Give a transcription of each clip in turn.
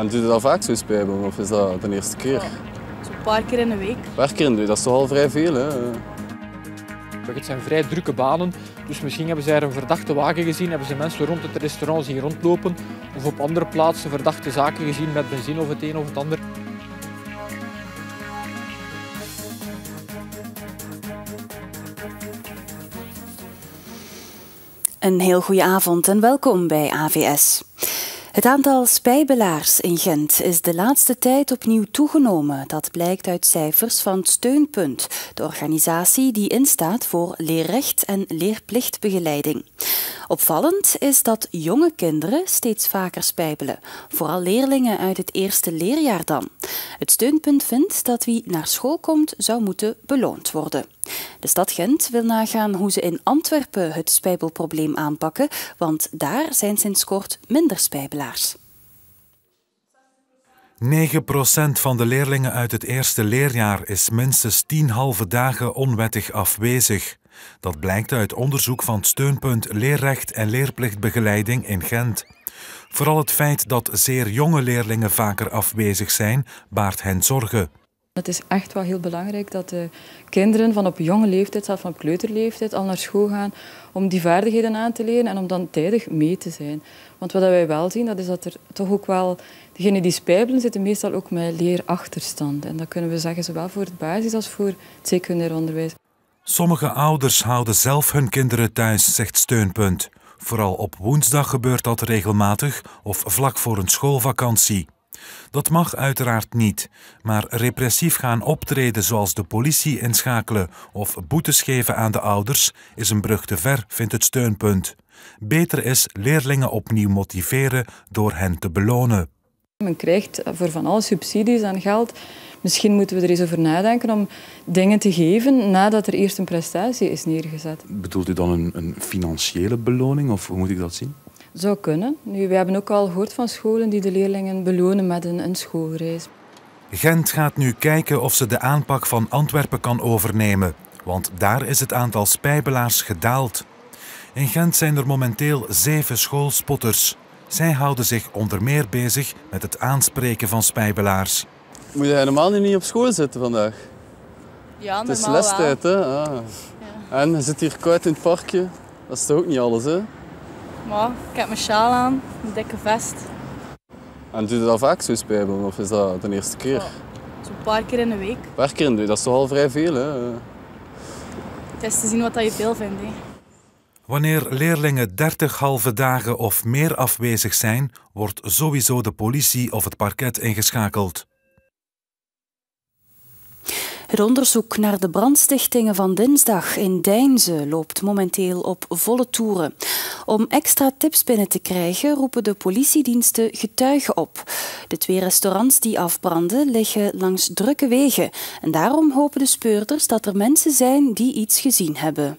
En doe je dat vaak zo spijbelen of is dat de eerste keer? Ja, zo'n paar keer in de week. Een paar keer in de week, dat is toch al vrij veel, hè? Het zijn vrij drukke banen, dus misschien hebben zij er een verdachte wagen gezien, hebben ze mensen rond het restaurant zien rondlopen of op andere plaatsen verdachte zaken gezien met benzine of het een of het ander. Een heel goede avond en welkom bij AVS. Het aantal spijbelaars in Gent is de laatste tijd opnieuw toegenomen. Dat blijkt uit cijfers van Steunpunt, de organisatie die instaat voor leerrecht en leerplichtbegeleiding. Opvallend is dat jonge kinderen steeds vaker spijbelen, vooral leerlingen uit het eerste leerjaar dan. Het Steunpunt vindt dat wie naar school komt zou moeten beloond worden. De stad Gent wil nagaan hoe ze in Antwerpen het spijbelprobleem aanpakken, want daar zijn sinds kort minder spijbelaars. 9% van de leerlingen uit het eerste leerjaar is minstens 10 halve dagen onwettig afwezig. Dat blijkt uit onderzoek van Steunpunt Leerrecht en Leerplichtbegeleiding in Gent. Vooral het feit dat zeer jonge leerlingen vaker afwezig zijn, baart hen zorgen. Het is echt wel heel belangrijk dat de kinderen van op jonge leeftijd, zelfs van op kleuterleeftijd, al naar school gaan om die vaardigheden aan te leren en om dan tijdig mee te zijn. Want wat wij wel zien, dat is dat er toch ook wel, degenen die spijbelen zitten meestal ook met leerachterstand. En dat kunnen we zeggen zowel voor het basis- als voor het secundair onderwijs. Sommige ouders houden zelf hun kinderen thuis, zegt Steunpunt. Vooral op woensdag gebeurt dat regelmatig of vlak voor een schoolvakantie. Dat mag uiteraard niet, maar repressief gaan optreden zoals de politie inschakelen of boetes geven aan de ouders is een brug te ver, vindt het Steunpunt. Beter is leerlingen opnieuw motiveren door hen te belonen. Men krijgt voor van alle subsidies en geld. Misschien moeten we er eens over nadenken om dingen te geven nadat er eerst een prestatie is neergezet. Bedoelt u dan een financiële beloning of hoe moet ik dat zien? Zou kunnen. Nu, we hebben ook al gehoord van scholen die de leerlingen belonen met een schoolreis. Gent gaat nu kijken of ze de aanpak van Antwerpen kan overnemen, want daar is het aantal spijbelaars gedaald. In Gent zijn er momenteel 7 schoolspotters. Zij houden zich onder meer bezig met het aanspreken van spijbelaars. Moet je helemaal niet op school zitten vandaag? Ja, Het is normaal lestijd, hè? Ah. Ja. En je zit hier koud in het parkje. Dat is toch ook niet alles, hè? Maar ik heb mijn sjaal aan, een dikke vest. En doe je dat vaak zo spijbelen of is dat de eerste keer? Ja, zo'n paar keer in de week. Een paar keer in de week, dat is toch al vrij veel, hè? Het is te zien wat je veel vindt. Hè. Wanneer leerlingen 30 halve dagen of meer afwezig zijn, wordt sowieso de politie of het parket ingeschakeld. Het onderzoek naar de brandstichtingen van dinsdag in Deinze loopt momenteel op volle toeren. Om extra tips binnen te krijgen roepen de politiediensten getuigen op. De 2 restaurants die afbranden liggen langs drukke wegen en daarom hopen de speurders dat er mensen zijn die iets gezien hebben.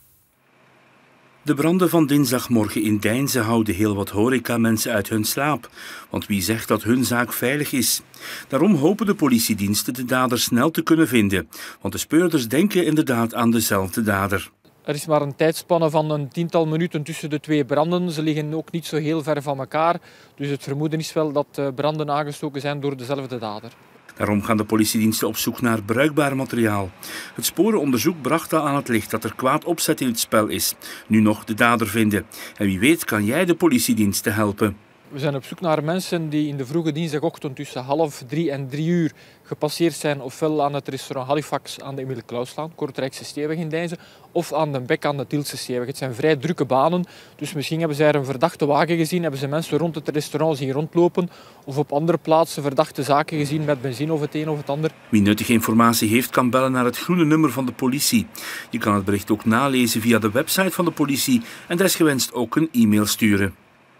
De branden van dinsdagmorgen in Deinze houden heel wat horecamensen uit hun slaap. Want wie zegt dat hun zaak veilig is? Daarom hopen de politiediensten de dader snel te kunnen vinden. Want de speurders denken inderdaad aan dezelfde dader. Er is maar een tijdspanne van een 10-tal minuten tussen de 2 branden. Ze liggen ook niet zo heel ver van elkaar. Dus het vermoeden is wel dat branden aangestoken zijn door dezelfde dader. Daarom gaan de politiediensten op zoek naar bruikbaar materiaal. Het sporenonderzoek bracht al aan het licht dat er kwaad opzet in het spel is. Nu nog de dader vinden. En wie weet kan jij de politiediensten helpen. We zijn op zoek naar mensen die in de vroege dinsdagochtend tussen 2:30 en 3 uur gepasseerd zijn, ofwel aan het restaurant Halifax aan de Emile Clauslaan, Kortrijkse Steeweg in Deinze, of aan de Bek aan de Tielse Steeweg. Het zijn vrij drukke banen, dus misschien hebben zij er een verdachte wagen gezien, hebben ze mensen rond het restaurant zien rondlopen, of op andere plaatsen verdachte zaken gezien met benzine of het een of het ander. Wie nuttige informatie heeft, kan bellen naar het groene nummer van de politie. Je kan het bericht ook nalezen via de website van de politie en desgewenst ook een e-mail sturen.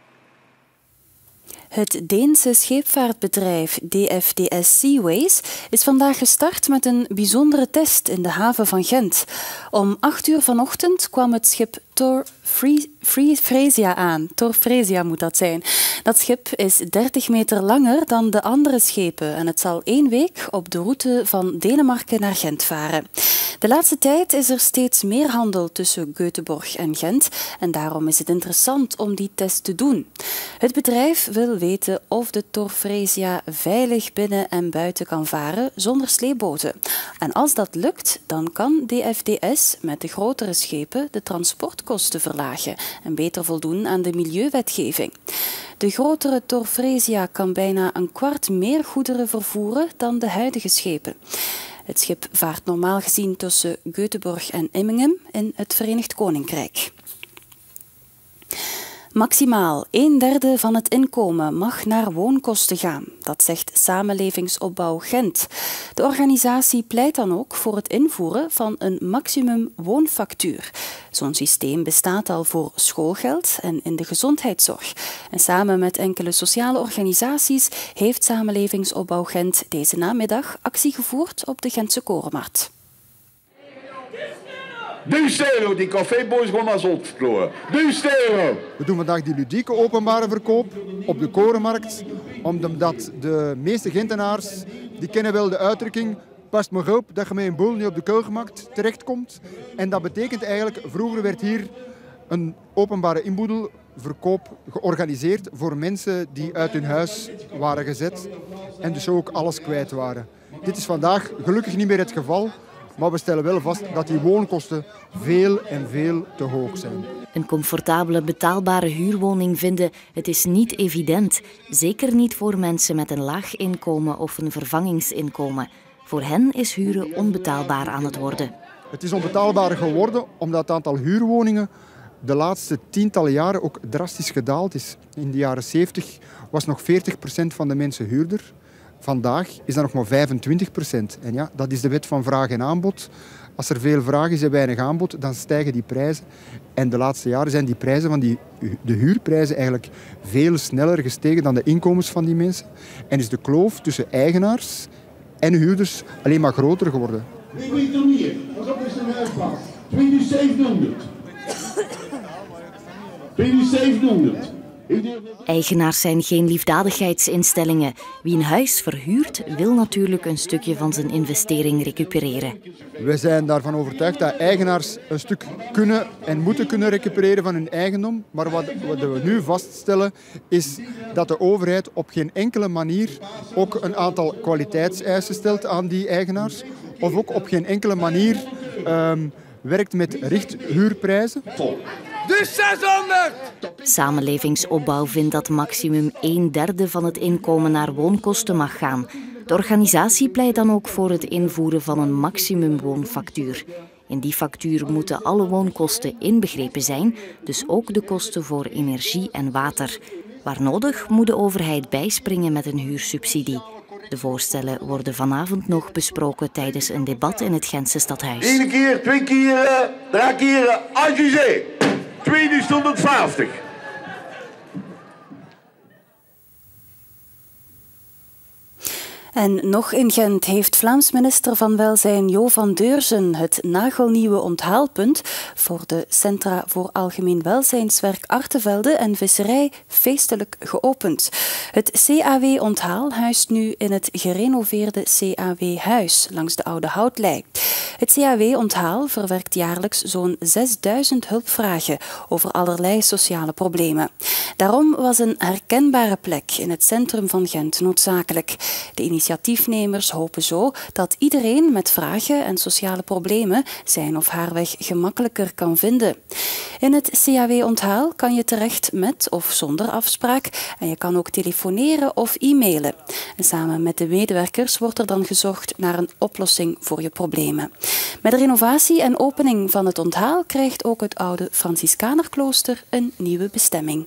Het Deense scheepvaartbedrijf DFDS Seaways is vandaag gestart met een bijzondere test in de haven van Gent. Om 8 uur vanochtend kwam het schip Tor Fresia aan. Tor Fresia moet dat zijn. Dat schip is 30 meter langer dan de andere schepen en het zal 1 week op de route van Denemarken naar Gent varen. De laatste tijd is er steeds meer handel tussen Göteborg en Gent en daarom is het interessant om die test te doen. Het bedrijf wil weten of de Torfresia veilig binnen en buiten kan varen zonder sleepboten. En als dat lukt, dan kan DFDS met de grotere schepen de transportkosten verlagen en beter voldoen aan de milieuwetgeving. De grotere Torfresia kan bijna 1/4 meer goederen vervoeren dan de huidige schepen. Het schip vaart normaal gezien tussen Göteborg en Immingham in het Verenigd Koninkrijk. Maximaal 1/3 van het inkomen mag naar woonkosten gaan. Dat zegt Samenlevingsopbouw Gent. De organisatie pleit dan ook voor het invoeren van een maximum woonfactuur. Zo'n systeem bestaat al voor schoolgeld en in de gezondheidszorg. En samen met enkele sociale organisaties heeft Samenlevingsopbouw Gent deze namiddag actie gevoerd op de Gentse Korenmarkt. €1000, die caféboys gewoon maar zot verloren. €1000. We doen vandaag die ludieke openbare verkoop op de Korenmarkt, omdat de meeste Gentenaars die kennen wel de uitdrukking pas maar op dat je met een boel niet op de Korenmarkt terechtkomt. En dat betekent eigenlijk, vroeger werd hier een openbare inboedelverkoop georganiseerd voor mensen die uit hun huis waren gezet en dus ook alles kwijt waren. Dit is vandaag gelukkig niet meer het geval. Maar we stellen wel vast dat die woonkosten veel en veel te hoog zijn. Een comfortabele, betaalbare huurwoning vinden, het is niet evident. Zeker niet voor mensen met een laag inkomen of een vervangingsinkomen. Voor hen is huren onbetaalbaar aan het worden. Het is onbetaalbaar geworden omdat het aantal huurwoningen de laatste tientallen jaren ook drastisch gedaald is. In de jaren 70 was nog 40% van de mensen huurder. Vandaag is dat nog maar 25%. En ja, dat is de wet van vraag en aanbod. Als er veel vraag is en weinig aanbod, dan stijgen die prijzen. En de laatste jaren zijn die prijzen van de huurprijzen eigenlijk veel sneller gestegen dan de inkomens van die mensen. En is de kloof tussen eigenaars en huurders alleen maar groter geworden. Ik weet het niet. Wat is er een uitplaats? 2700. 2700. Eigenaars zijn geen liefdadigheidsinstellingen. Wie een huis verhuurt, wil natuurlijk een stukje van zijn investering recupereren. We zijn daarvan overtuigd dat eigenaars een stuk kunnen en moeten kunnen recupereren van hun eigendom. Maar wat we nu vaststellen is dat de overheid op geen enkele manier ook een aantal kwaliteitseisen stelt aan die eigenaars. Of ook op geen enkele manier werkt met richthuurprijzen. Dus 600! Samenlevingsopbouw vindt dat maximum 1/3 van het inkomen naar woonkosten mag gaan. De organisatie pleit dan ook voor het invoeren van een maximumwoonfactuur. In die factuur moeten alle woonkosten inbegrepen zijn, dus ook de kosten voor energie en water. Waar nodig moet de overheid bijspringen met een huursubsidie. De voorstellen worden vanavond nog besproken tijdens een debat in het Gentse stadhuis. 1 keer, 2 keer, 3 keer, adjusé. 250. En nog in Gent heeft Vlaams minister van Welzijn Jo van Deurzen het nagelnieuwe onthaalpunt voor de Centra voor Algemeen Welzijnswerk Artevelde en Visserij feestelijk geopend. Het CAW-onthaal huist nu in het gerenoveerde CAW-huis langs de Oude Houtlei. Het CAW-onthaal verwerkt jaarlijks zo'n 6000 hulpvragen over allerlei sociale problemen. Daarom was een herkenbare plek in het centrum van Gent noodzakelijk. De initiatiefnemers hopen zo dat iedereen met vragen en sociale problemen zijn of haar weg gemakkelijker kan vinden. In het CAW-onthaal kan je terecht met of zonder afspraak en je kan ook telefoneren of e-mailen. En samen met de medewerkers wordt er dan gezocht naar een oplossing voor je problemen. Met de renovatie en opening van het onthaal krijgt ook het oude Franciscanerklooster een nieuwe bestemming.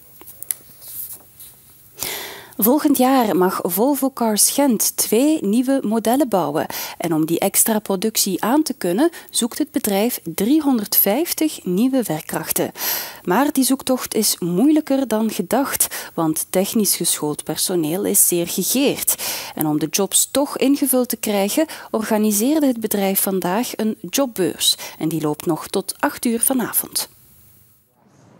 Volgend jaar mag Volvo Cars Gent 2 nieuwe modellen bouwen. En om die extra productie aan te kunnen, zoekt het bedrijf 350 nieuwe werkkrachten. Maar die zoektocht is moeilijker dan gedacht, want technisch geschoold personeel is zeer gegeerd. En om de jobs toch ingevuld te krijgen, organiseerde het bedrijf vandaag een jobbeurs. En die loopt nog tot 8 uur vanavond.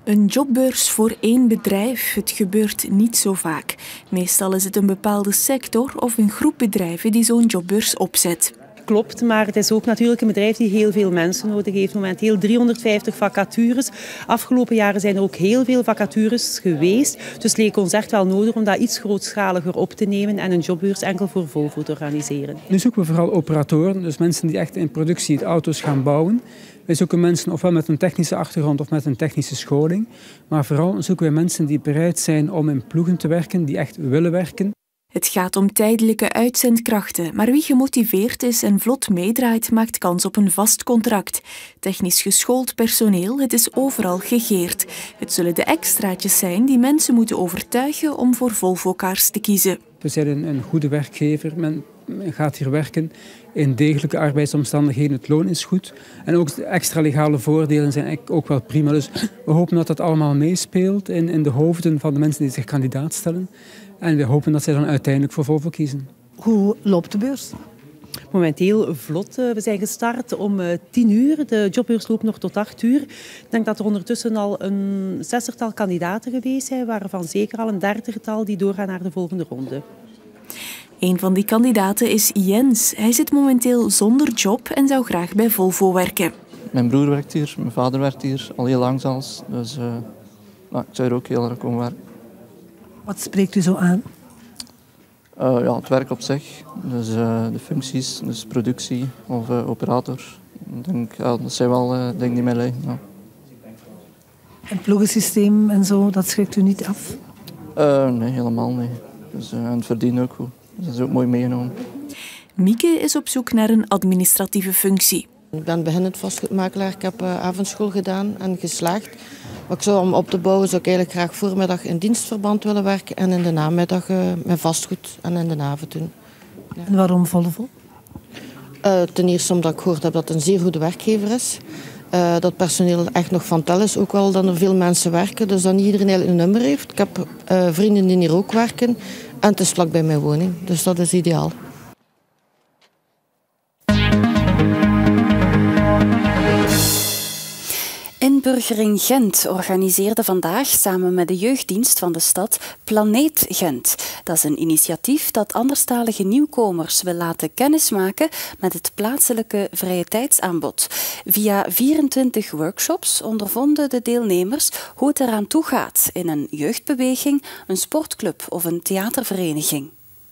Een jobbeurs voor één bedrijf, het gebeurt niet zo vaak. Meestal is het een bepaalde sector of een groep bedrijven die zo'n jobbeurs opzet. Klopt, maar het is ook natuurlijk een bedrijf die heel veel mensen nodig heeft. Momenteel 350 vacatures. Afgelopen jaren zijn er ook heel veel vacatures geweest. Dus het leek ons echt wel nodig om dat iets grootschaliger op te nemen en een jobbeurs enkel voor Volvo te organiseren. Nu zoeken we vooral operatoren, dus mensen die echt in productie de auto's gaan bouwen. Wij zoeken mensen ofwel met een technische achtergrond of met een technische scholing. Maar vooral zoeken wij mensen die bereid zijn om in ploegen te werken, die echt willen werken. Het gaat om tijdelijke uitzendkrachten, maar wie gemotiveerd is en vlot meedraait, maakt kans op een vast contract. Technisch geschoold personeel, het is overal gegeerd. Het zullen de extraatjes zijn die mensen moeten overtuigen om voor Volvo-cars te kiezen. We zijn een goede werkgever, men gaat hier werken in degelijke arbeidsomstandigheden, het loon is goed. En ook de extra legale voordelen zijn eigenlijk ook wel prima. Dus we hopen dat dat allemaal meespeelt in de hoofden van de mensen die zich kandidaat stellen. En we hopen dat zij dan uiteindelijk voor Volvo kiezen. Hoe loopt de beurs? Momenteel vlot. We zijn gestart om 10 uur. De jobbeurs loopt nog tot 8 uur. Ik denk dat er ondertussen al een 60-tal kandidaten geweest zijn, waarvan zeker al een 30-tal die doorgaan naar de volgende ronde. Een van die kandidaten is Jens. Hij zit momenteel zonder job en zou graag bij Volvo werken. Mijn broer werkt hier, mijn vader werkt hier, al heel lang zelfs. Dus ik zou er ook heel erg komen werken. Wat spreekt u zo aan? Ja, het werk op zich, dus de functies, dus productie of operator. Ik denk, ja, dat zijn wel dingen die mij liggen. Ja. Een ploegensysteem en zo, dat schrikt u niet af? Nee, helemaal niet. Dus, en het verdient ook goed. Dus dat is ook mooi meegenomen. Mieke is op zoek naar een administratieve functie. Ik ben beginnend vastgoedmakelaar. Ik heb avondschool gedaan en geslaagd. Maar ik zou, om op te bouwen zou ik eigenlijk graag voormiddag in dienstverband willen werken en in de namiddag met vastgoed en in de avond doen. Ja. En waarom Volvo? Ten eerste omdat ik gehoord heb dat het een zeer goede werkgever is. Dat personeel echt nog van tel is, ook wel dat er veel mensen werken. Dus dat niet iedereen eigenlijk een nummer heeft. Ik heb vrienden die hier ook werken en het is vlak bij mijn woning. Dus dat is ideaal. Inburgering Gent organiseerde vandaag samen met de jeugddienst van de stad Planeet Gent. Dat is een initiatief dat anderstalige nieuwkomers wil laten kennismaken met het plaatselijke vrije tijdsaanbod. Via 24 workshops ondervonden de deelnemers hoe het eraan toe gaat in een jeugdbeweging, een sportclub of een theatervereniging.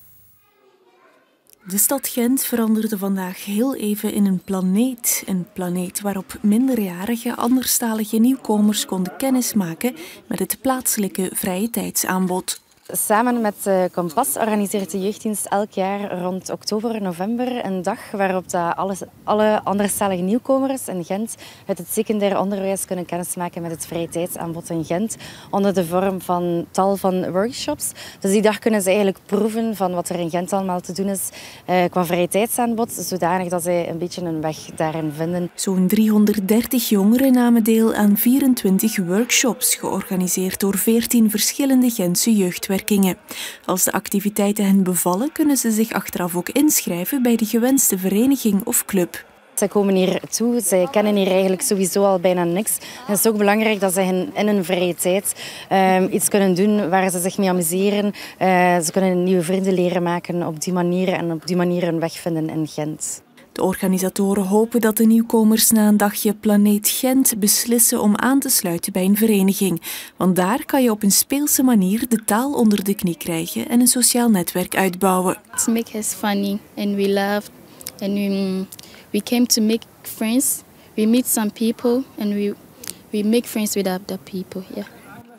De stad Gent veranderde vandaag heel even in een planeet. Een planeet waarop minderjarige, anderstalige nieuwkomers konden kennismaken met het plaatselijke vrije tijdsaanbod. Samen met Kompas organiseert de jeugddienst elk jaar rond oktober, november een dag waarop alle anderstalige nieuwkomers in Gent uit het secundair onderwijs kunnen kennismaken met het vrije tijdsaanbod in Gent onder de vorm van tal van workshops. Dus die dag kunnen ze eigenlijk proeven van wat er in Gent allemaal te doen is qua vrije tijdsaanbod, zodanig dat zij een beetje een weg daarin vinden. Zo'n 330 jongeren namen deel aan 24 workshops, georganiseerd door 14 verschillende Gentse jeugdwerkers. Als de activiteiten hen bevallen, kunnen ze zich achteraf ook inschrijven bij de gewenste vereniging of club. Zij komen hier toe, zij kennen hier eigenlijk sowieso al bijna niks. En het is ook belangrijk dat zij in hun vrije tijd iets kunnen doen waar ze zich mee amuseren. Ze kunnen nieuwe vrienden leren maken op die manier en op die manier hun weg vinden in Gent. De organisatoren hopen dat de nieuwkomers na een dagje Planeet Gent beslissen om aan te sluiten bij een vereniging. Want daar kan je op een speelse manier de taal onder de knie krijgen en een sociaal netwerk uitbouwen. To make us funny and we laughed and we came to make friends. We meet some people and we make friends with other people. Yeah.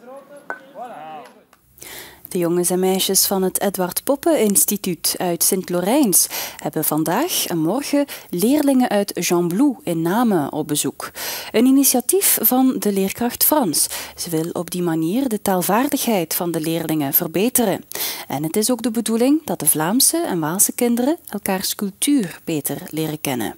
De jongens en meisjes van het Edward Poppe Instituut uit Sint-Lorijns hebben vandaag en morgen leerlingen uit Jean Blou in Namen op bezoek. Een initiatief van de leerkracht Frans. Ze wil op die manier de taalvaardigheid van de leerlingen verbeteren. En het is ook de bedoeling dat de Vlaamse en Waalse kinderen elkaars cultuur beter leren kennen.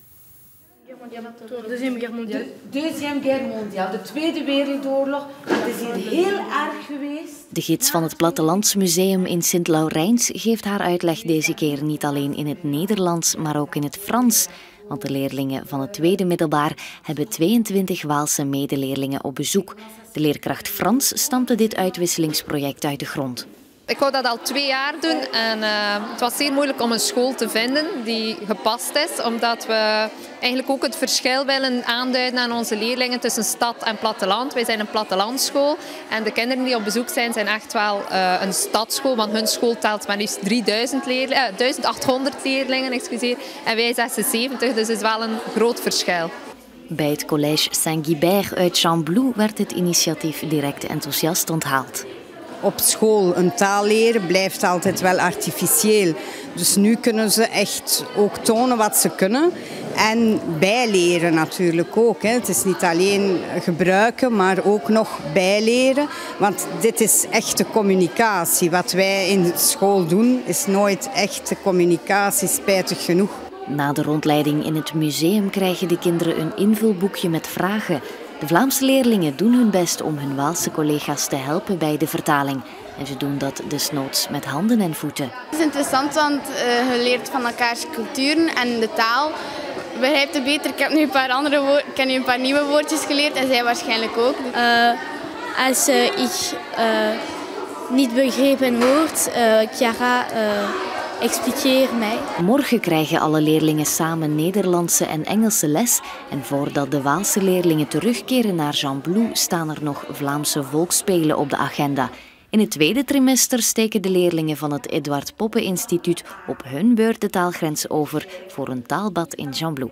Deuxième Guerre mondiale, de Tweede Wereldoorlog. Het is hier heel erg geweest. De gids van het Plattelandsmuseum in Sint-Laurijns geeft haar uitleg deze keer niet alleen in het Nederlands, maar ook in het Frans. Want de leerlingen van het tweede middelbaar hebben 22 Waalse medeleerlingen op bezoek. De leerkracht Frans stampte dit uitwisselingsproject uit de grond. Ik wou dat al 2 jaar doen en het was zeer moeilijk om een school te vinden die gepast is, omdat we eigenlijk ook het verschil willen aanduiden aan onze leerlingen tussen stad en platteland. Wij zijn een plattelandschool en de kinderen die op bezoek zijn echt wel een stadsschool, want hun school telt maar liefst 1800 leerlingen en wij 76, dus het is wel een groot verschil. Bij het collège Saint-Guibert uit Gembloux werd het initiatief direct enthousiast onthaald. Op school een taal leren blijft altijd wel artificieel. Dus nu kunnen ze echt ook tonen wat ze kunnen. En bijleren natuurlijk ook. Het is niet alleen gebruiken, maar ook nog bijleren. Want dit is echte communicatie. Wat wij in school doen, is nooit echte communicatie, spijtig genoeg. Na de rondleiding in het museum krijgen de kinderen een invulboekje met vragen. De Vlaamse leerlingen doen hun best om hun Waalse collega's te helpen bij de vertaling. En ze doen dat desnoods met handen en voeten. Het is interessant, want je leert van elkaars culturen en de taal. Begrijpt het beter. Ik heb nu een paar nieuwe woordjes geleerd en zij waarschijnlijk ook. Als ik niet begrepen word, Chiara expliqueer mij. Morgen krijgen alle leerlingen samen Nederlandse en Engelse les. En voordat de Waalse leerlingen terugkeren naar Gembloux staan er nog Vlaamse volksspelen op de agenda. In het tweede trimester steken de leerlingen van het Edward Poppe Instituut op hun beurt de taalgrens over voor een taalbad in Gembloux.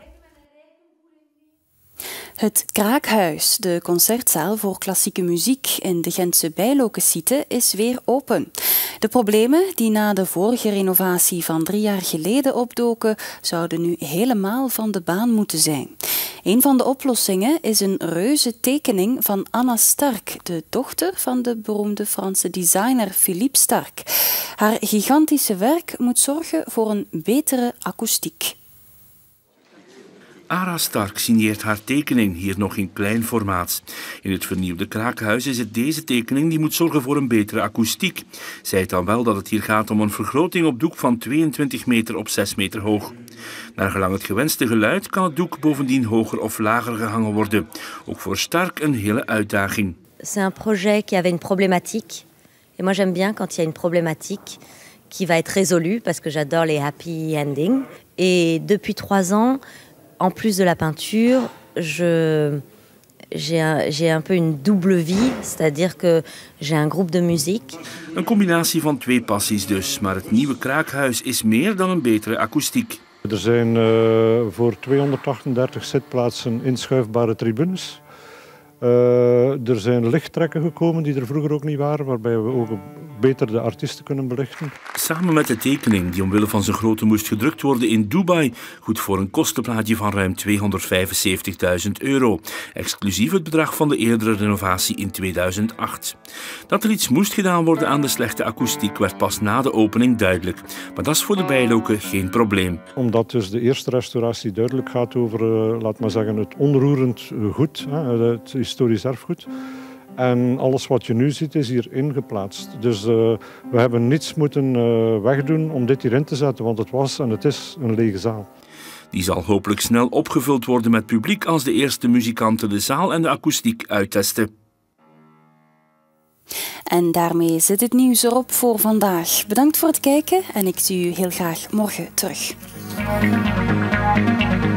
Het Kraakhuis, de concertzaal voor klassieke muziek in de Gentse Bijlokensite, is weer open. De problemen die na de vorige renovatie van 3 jaar geleden opdoken, zouden nu helemaal van de baan moeten zijn. Een van de oplossingen is een reuze tekening van Anna Stark, de dochter van de beroemde Franse designer Philippe Stark. Haar gigantische werk moet zorgen voor een betere akoestiek. Ara Stark signeert haar tekening, hier nog in klein formaat. In het vernieuwde Kraakhuis is het deze tekening die moet zorgen voor een betere akoestiek. Zij dan wel dat het hier gaat om een vergroting op doek van 22 meter op 6 meter hoog. Naar gelang het gewenste geluid kan het doek bovendien hoger of lager gehangen worden. Ook voor Stark een hele uitdaging. C'est un projet qui avait une problématique. Et moi j'aime bien quand il y a une problématique qui va être résolue parce que j'adore les happy endings. Et depuis 3 ans, en plus de la peinture, j'ai un peu une double vie, c'est-à-dire que j'ai un groupe de muziek. Een combinatie van 2 passies dus, maar het nieuwe Kraakhuis is meer dan een betere akoestiek. Er zijn voor 238 zitplaatsen inschuifbare tribunes. Er zijn lichttrekken gekomen die er vroeger ook niet waren, waarbij we ook beter de artiesten kunnen belichten. Samen met de tekening, die omwille van zijn grootte moest gedrukt worden in Dubai, goed voor een kostenplaatje van ruim €275.000, exclusief het bedrag van de eerdere renovatie in 2008. Dat er iets moest gedaan worden aan de slechte akoestiek werd pas na de opening duidelijk. Maar dat is voor de Bijloken geen probleem. Omdat dus de eerste restauratie duidelijk gaat over, laat maar zeggen, het onroerend goed, het historisch erfgoed. En alles wat je nu ziet is hier ingeplaatst. Dus we hebben niets moeten wegdoen om dit hierin te zetten, want het was en het is een lege zaal. Die zal hopelijk snel opgevuld worden met publiek als de eerste muzikanten de zaal en de akoestiek uittesten. En daarmee zit het nieuws erop voor vandaag. Bedankt voor het kijken en ik zie u heel graag morgen terug.